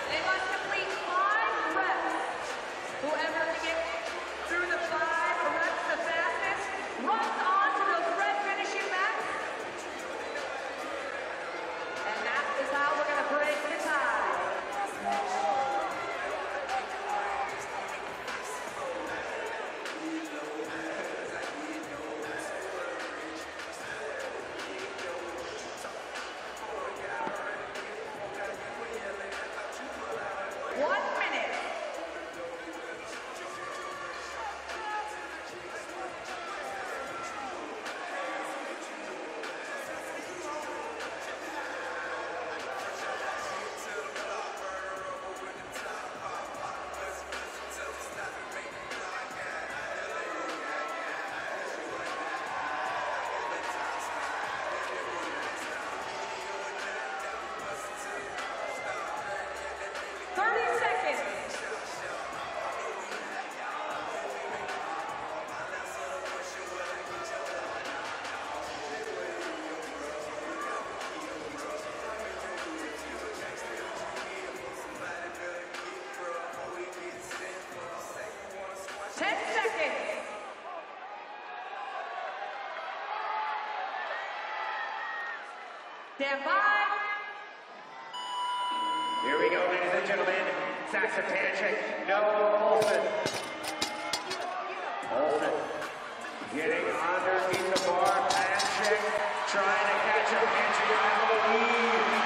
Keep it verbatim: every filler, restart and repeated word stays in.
They must complete five reps. Whoever can get through the five reps the fastest runs on to those red finishing mats. And that is how we're going to break the tie. One minute. thirty seconds. ten seconds. Stand by. Here we go, ladies and gentlemen. Saxon, Panchik, no Ohlsen. Ohlsen getting underneath the bar. Panchik trying to catch him. Panchik on the lead.